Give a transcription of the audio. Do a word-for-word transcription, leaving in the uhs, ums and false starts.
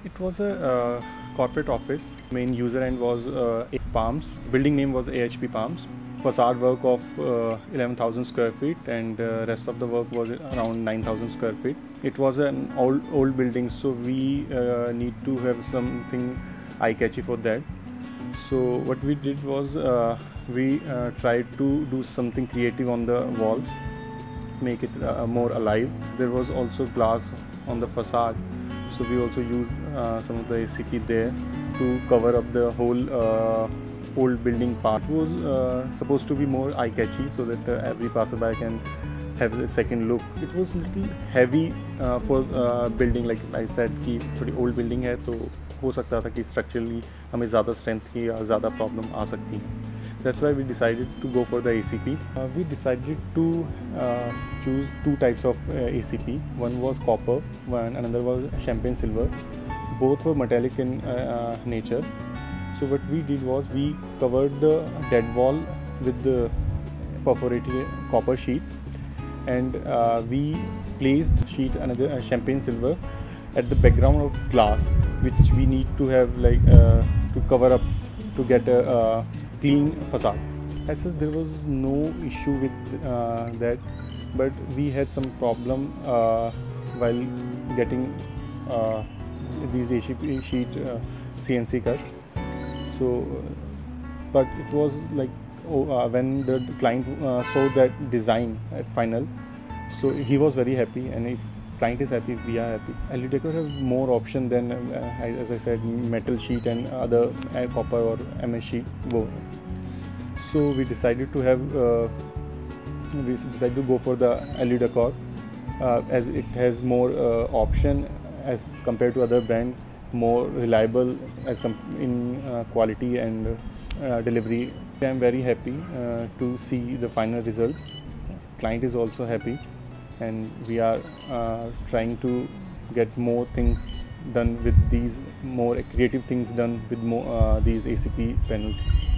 It was a uh, corporate office. Main user end was uh, Palms. Building name was A H P Palms. Facade work of uh, eleven thousand square feet, and uh, rest of the work was around nine thousand square feet. It was an old old building, so we uh, need to have something eye-catchy for that. So what we did was uh, we uh, tried to do something creative on the walls, make it uh, more alive. There was also glass on the facade, so we also used uh, some of the A C P there to cover up the whole uh, old building part. It was uh, supposed to be more eye-catchy, so that uh, every passerby can have a second look. It was little heavy uh, for uh, building, like I said कि थोड़ी old building है, तो हो सकता था कि structurally हमें ज़्यादा strength की या ज़्यादा problem आ सकती है. That's why we decided to go for the A C P. Uh, we decided to uh, choose two types of uh, A C P. One was copper, one another was champagne silver. Both were metallic in uh, uh, nature. So what we did was we covered the dead wall with the perforated copper sheet, and uh, we placed sheet another uh, champagne silver at the background of glass, which we need to have like uh, to cover up to get a uh, clean facade. As such, there was no issue with uh, that, but we had some problem uh, while getting uh, these A C P sheet uh, C N C cut. So, but it was like oh, uh, when the client uh, saw that design at final, so he was very happy, and if client is happy, we are happy. L E Decor has more option than uh, as I said, metal sheet and other uh, copper or M S sheet. So we decided to have uh, we decided to go for the L E Decor uh, as it has more uh, option as compared to other brand, more reliable as in uh, quality and uh, delivery. I am very happy uh, to see the final result. Client is also happy, and we are uh, trying to get more things done with these, more creative things done with more uh, these A C P panels.